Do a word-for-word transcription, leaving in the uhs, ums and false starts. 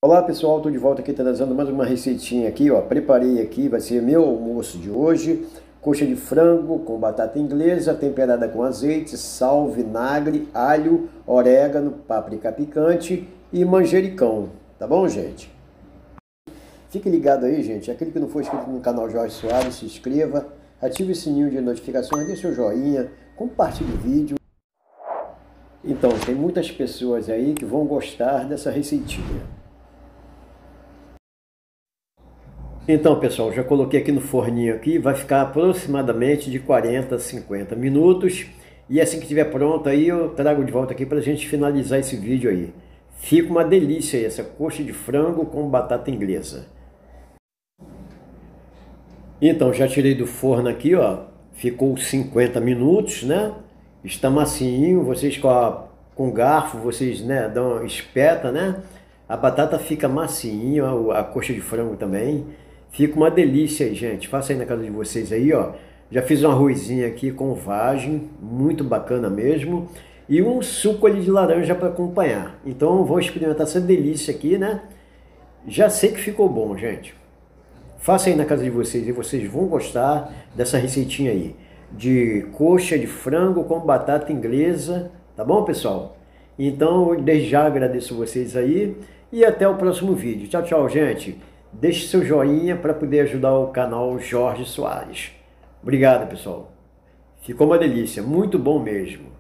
Olá pessoal, estou de volta aqui trazendo mais uma receitinha aqui, ó. Preparei aqui, vai ser meu almoço de hoje. Coxa de frango com batata inglesa, temperada com azeite, sal, vinagre, alho, orégano, páprica picante e manjericão. Tá bom, gente? Fique ligado aí, gente. Aquele que não for inscrito no canal Jorge Soares, se inscreva, ative o sininho de notificações, dê seu joinha, compartilhe o vídeo. Então, tem muitas pessoas aí que vão gostar dessa receitinha. Então, pessoal, já coloquei aqui no forninho aqui, vai ficar aproximadamente de quarenta a cinquenta minutos. E assim que estiver pronto aí, eu trago de volta aqui para a gente finalizar esse vídeo aí. Fica uma delícia aí, essa coxa de frango com batata inglesa. Então, já tirei do forno aqui, ó. Ficou cinquenta minutos, né? Está macinho, vocês com, a, com garfo, vocês, né, dão espeta, né? A batata fica macinha, a coxa de frango também. Fica uma delícia aí, gente. Faça aí na casa de vocês aí, ó. Já fiz um arrozinho aqui com vagem, muito bacana mesmo. E um suco ali de laranja para acompanhar. Então vou experimentar essa delícia aqui, né? Já sei que ficou bom, gente. Faça aí na casa de vocês e vocês vão gostar dessa receitinha aí. De coxa de frango com batata inglesa. Tá bom, pessoal? Então, desde já agradeço vocês aí. E até o próximo vídeo. Tchau, tchau, gente. Deixe seu joinha para poder ajudar o canal Jorge Soares. Obrigado, pessoal. Ficou uma delícia, muito bom mesmo.